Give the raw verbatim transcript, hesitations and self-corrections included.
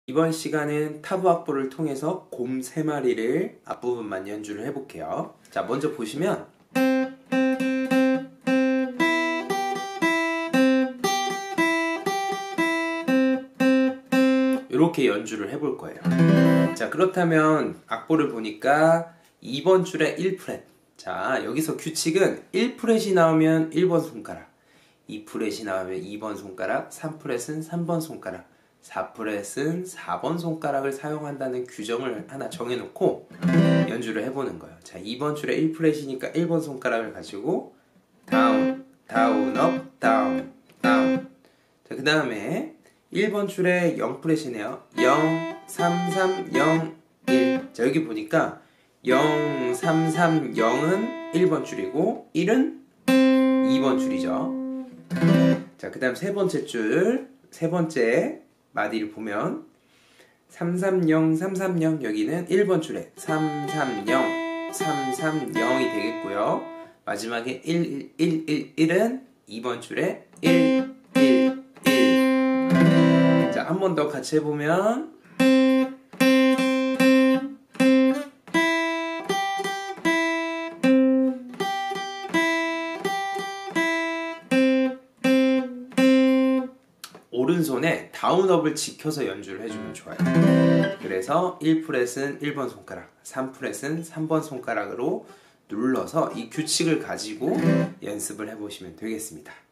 이번 시간은 타브 악보를 통해서 곰 세 마리를 앞부분만 연주를 해볼게요. 자, 먼저 보시면 이렇게 연주를 해볼 거예요. 자, 그렇다면 악보를 보니까 이 번 줄에 일 프렛. 자, 여기서 규칙은 일 프렛이 나오면 일 번 손가락, 이 프렛이 나오면 이 번 손가락, 삼 프렛은 삼 번 손가락, 사 프렛은 사 번 손가락을 사용한다는 규정을 하나 정해놓고 연주를 해보는 거예요. 자, 이 번 줄에 일 프렛이니까 일 번 손가락을 가지고 다운, 다운, 업, 다운, 다운. 자, 그 다음에 일 번 줄에 영 프렛이네요. 영, 삼, 삼, 영, 일. 자, 여기 보니까 영, 삼, 삼, 영은 일 번 줄이고 일은 이 번 줄이죠. 자, 그 다음 세 번째 줄, 세 번째 마디를 보면 삼, 삼, 영, 삼, 삼, 영, 여기는 일 번 줄에 삼, 삼, 영, 삼, 삼, 영이 되겠고요. 마지막에 일, 일, 일, 일은 이 번 줄에 일, 일, 일. 자, 한 번 더 같이 해보면 오른손에 다운업을 지켜서 연주를 해주면 좋아요. 그래서 일 프렛은 일 번 손가락, 삼 프렛은 삼 번 손가락으로 눌러서 이 규칙을 가지고 연습을 해보시면 되겠습니다.